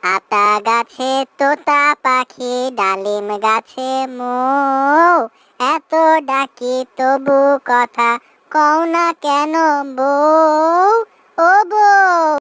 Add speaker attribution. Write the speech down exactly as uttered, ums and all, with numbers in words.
Speaker 1: আতা গাছে তোতা পাখি, ডালিম গাছে মৌ, এত ডাকি তবু কথা কও না কেন বউ, ও বউ।